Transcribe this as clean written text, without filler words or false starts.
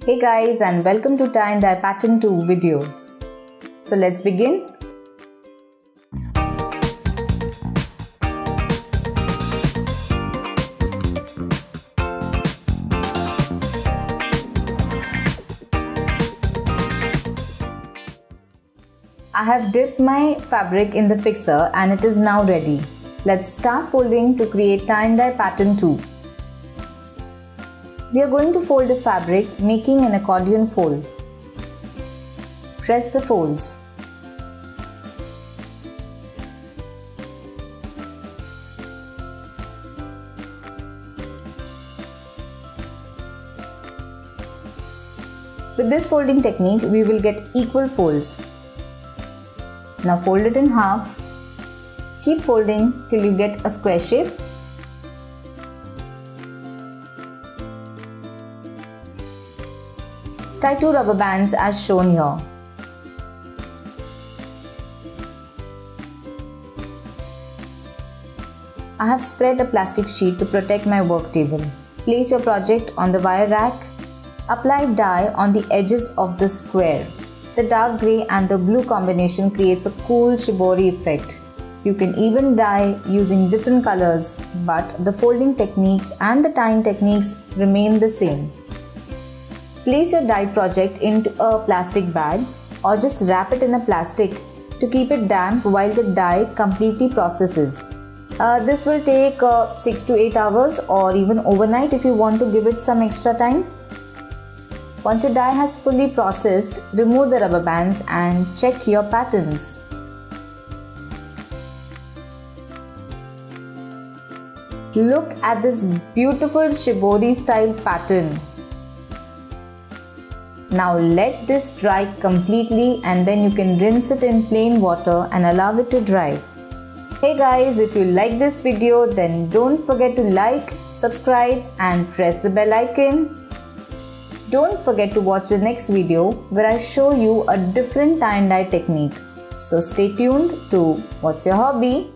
Hey guys, and welcome to Tie and Dye Pattern 2 video. So let's begin. I have dipped my fabric in the fixer and it is now ready. Let's start folding to create Tie and Dye Pattern 2. We are going to fold the fabric making an accordion fold. Press the folds. With this folding technique, we will get equal folds. Now fold it in half. Keep folding till you get a square shape. Tie 2 rubber bands as shown here. I have spread a plastic sheet to protect my work table. Place your project on the wire rack. Apply dye on the edges of the square. The dark grey and the blue combination creates a cool shibori effect. You can even dye using different colors, but the folding techniques and the tying techniques remain the same. Place your dye project into a plastic bag or just wrap it in a plastic to keep it damp while the dye completely processes. This will take 6 to 8 hours or even overnight if you want to give it some extra time. Once your dye has fully processed, remove the rubber bands and check your patterns. Look at this beautiful shibori style pattern. Now let this dry completely and then you can rinse it in plain water and allow it to dry. Hey guys, if you like this video then don't forget to like, subscribe and press the bell icon. Don't forget to watch the next video where I show you a different tie and dye technique. So stay tuned to What's Your Hobby?